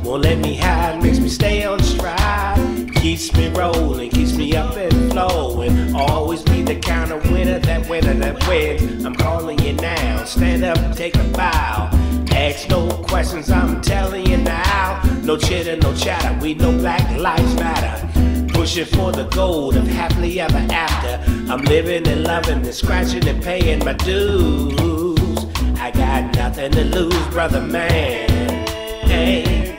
won't let me hide, makes me stay on stride. Keeps me rolling, keeps me up and flowing. Always be the kind of winner that wins. I'm calling you now, stand up, take a bow. Ask no questions, I'm telling you now. No chitter, no chatter, we know Black Lives Matter. Pushing for the gold of happily ever after. I'm living and loving and scratching and paying my dues. I got nothing to lose, brother man. Hey.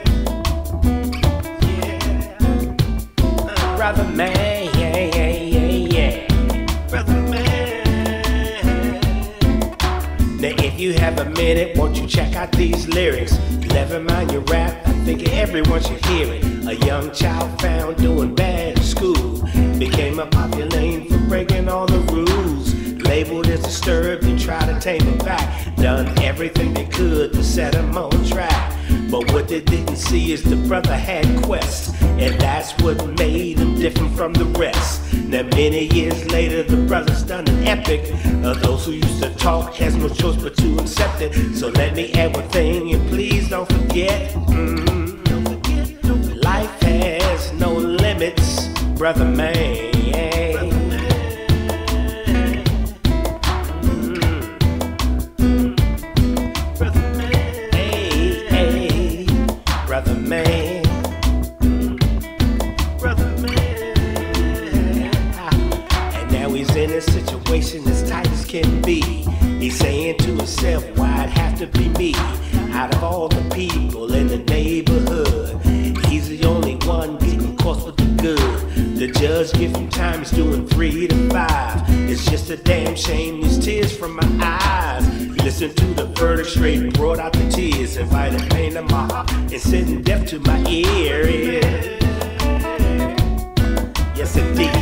Brother man, yeah. Brother man. Now if you have a minute, won't you check out these lyrics? Never mind your rap, I think everyone should hear it. A young child found doing bad in school became a popular lane for breaking all the rules. Labeled as disturbed and tried to tame him back. Done everything they could to set him on track. But what they didn't see is the brother had quests, and that's what made him different from the rest. Now many years later the brother's done an epic. Those who used to talk has no choice but to accept it. So let me add one thing and please don't forget. Life has no limits, brother man. Situation as tight as can be. He's saying to himself, why'd have to be me? Out of all the people in the neighborhood, he's the only one getting caught with the good. The judge give him time, he's doing 3 to 5. It's just a damn shame, these tears from my eyes. Listen to the verdict straight, brought out the tears, invited pain to my heart and sending death to my ear. Yes indeed.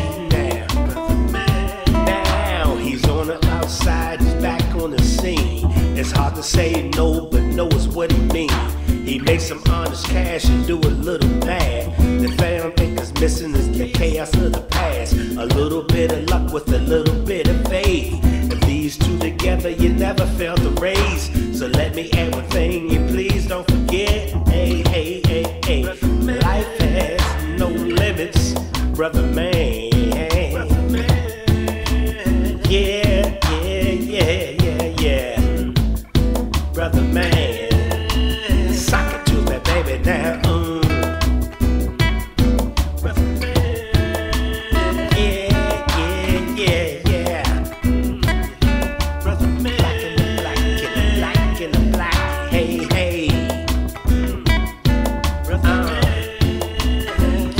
On the scene, it's hard to say no, but no is what he mean. He makes some honest cash and do a little bad. The fam think is missing is the chaos of the past. A little bit of luck with a little bit of faith. If these two together, you never fail to raise. So let me add one thing, and please don't forget. Hey. Life has no limits, brother man. Brother man, sock it to me, baby, now. Brother man, yeah. Brother man, black in the black, hey. Brother man,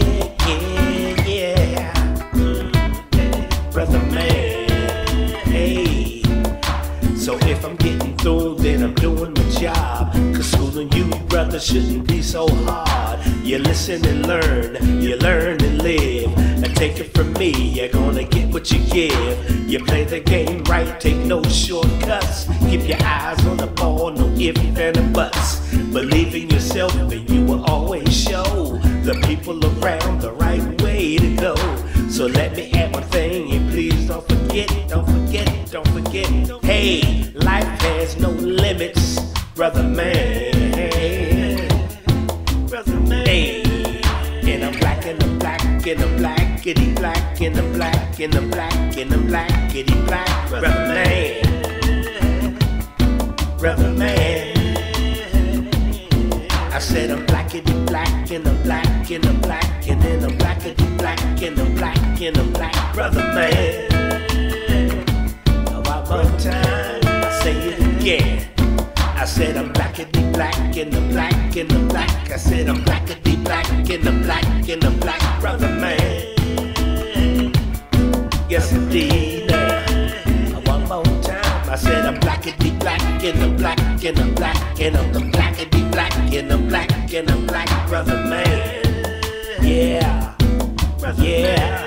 yeah. Brother man, hey. So if I'm getting through, then I'm doing my job. Cause schooling you, brother, shouldn't be so hard. You listen and learn, you learn and live. And take it from me, you're gonna get what you give. You play the game right, take no shortcuts. Keep your eyes on the ball, no ifs and a buts. Believe in yourself and you will always show the people around the right way to go. So let me add one thing and please don't forget. Hey, life has no limits, brother man. Brother man. Hey, and I'm black and I'm black and I'm blackity black and I'm black and I'm black and I'm blackity black, brother man. Brother man. I said I'm blackity black and I'm black and I'm black and then I'm blackity black and I'm black and I'm black, brother man. One time, I say it again. I said I'm blackity black and I'm black and I'm black. I said I'm blackity black and I'm black and I'm black, brother man. Yes indeed. One more time. I said I'm blackity black and I'm black and I'm black and I'm blackity black and I'm black and I'm black, brother man. Yeah, brother man.